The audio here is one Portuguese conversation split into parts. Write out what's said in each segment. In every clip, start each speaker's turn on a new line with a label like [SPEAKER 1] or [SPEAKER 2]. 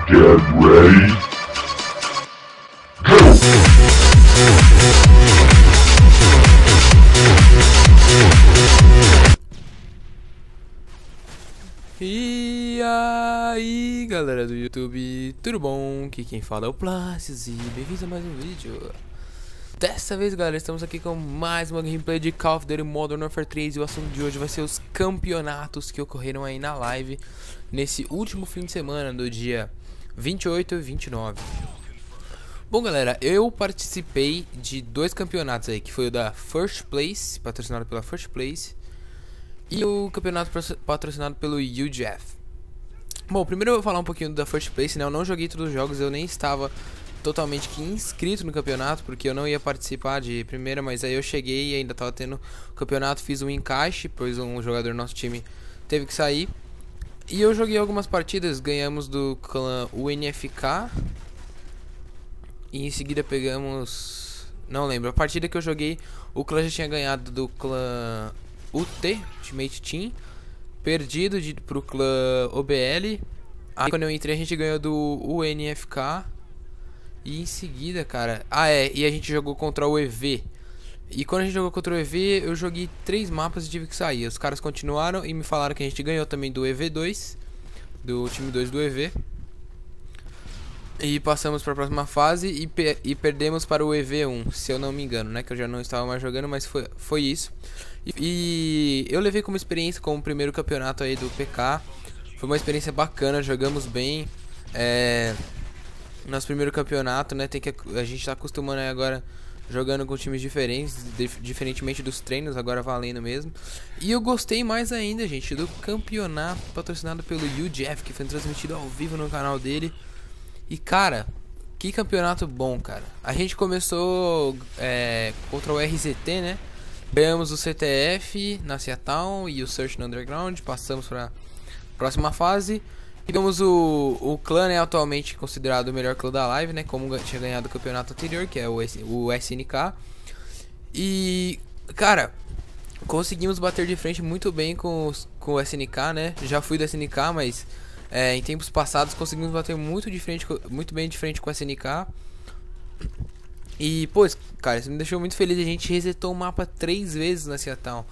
[SPEAKER 1] Get ready.
[SPEAKER 2] E aí galera do YouTube, tudo bom? Aqui quem fala é o Plácios e bem-vindos a mais um vídeo. Dessa vez galera, estamos aqui com mais uma gameplay de Call of Duty Modern Warfare 3. E o assunto de hoje vai ser os campeonatos que ocorreram aí na live nesse último fim de semana, do dia 28 e 29. Bom galera, eu participei de dois campeonatos aí, que foi o da First Place, patrocinado pela First Place, e o campeonato patrocinado pelo UGF. Bom, primeiro eu vou falar um pouquinho da First Place, né? Eu não joguei todos os jogos, eu nem estava totalmente inscrito no campeonato, porque eu não ia participar de primeira, mas aí eu cheguei e ainda estava tendo o campeonato, fiz um encaixe, pois um jogador do nosso time teve que sair. E eu joguei algumas partidas, ganhamos do clã UNFK, e em seguida pegamos... não lembro, a partida que eu joguei, o clã já tinha ganhado do clã UT, Ultimate Team, perdido pro clã OBL. Aí quando eu entrei a gente ganhou do UNFK. E em seguida, cara... e a gente jogou contra o EV. E quando a gente jogou contra o EV, eu joguei 3 mapas e tive que sair. Os caras continuaram e me falaram que a gente ganhou também do EV2, do time 2 do EV. E passamos para a próxima fase e perdemos para o EV1, se eu não me engano, né? Que eu já não estava mais jogando, mas foi isso. E eu levei como experiência como primeiro campeonato aí do PK. Foi uma experiência bacana, jogamos bem. Nosso primeiro campeonato, né? A gente tá acostumando aí agora jogando com times diferentes, diferentemente dos treinos, agora valendo mesmo. E eu gostei mais ainda, gente, do campeonato patrocinado pelo UGF, que foi transmitido ao vivo no canal dele. E cara, que campeonato bom, cara. A gente começou contra o RZT, né? Ganhamos o CTF na Seatown e o Search no Underground. Passamos para próxima fase. Pegamos o clã, né, atualmente considerado o melhor clã da live, né? Como tinha ganhado o campeonato anterior, que é o SNK. E, cara, conseguimos bater de frente muito bem com o SNK, né? Já fui do SNK, mas em tempos passados conseguimos bater muito bem de frente com o SNK. E, pô, cara, isso me deixou muito feliz. A gente resetou o mapa 3 vezes na Seatown.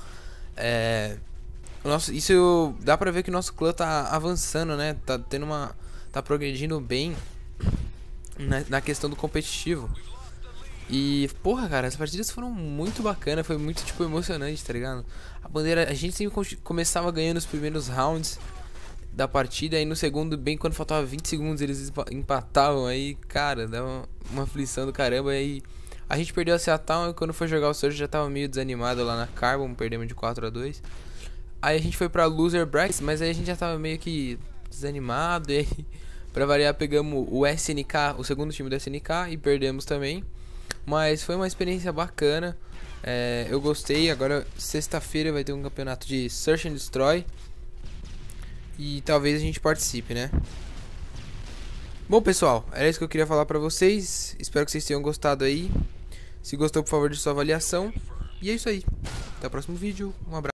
[SPEAKER 2] Isso dá pra ver que o nosso clã tá avançando, né? Tá progredindo bem na questão do competitivo. E, porra, cara, as partidas foram muito bacanas. Foi muito, tipo, emocionante, tá ligado? A gente sempre começava ganhando os primeiros rounds da partida. E no segundo, bem quando faltava 20 segundos, eles empatavam. Aí, cara, dava uma aflição do caramba. Aí a gente perdeu a Seatown. E quando foi jogar o Surge já tava meio desanimado lá na Carbon. Perdemos de 4-2. Aí a gente foi pra Loser Brackets, mas aí a gente já tava meio que desanimado. E aí, pra variar, pegamos o SNK, o segundo time do SNK, e perdemos também. Mas foi uma experiência bacana. Eu gostei. Agora, sexta-feira vai ter um campeonato de Search and Destroy. E talvez a gente participe, né? Bom, pessoal, era isso que eu queria falar pra vocês. Espero que vocês tenham gostado aí. Se gostou, por favor, de sua avaliação. E é isso aí. Até o próximo vídeo. Um abraço.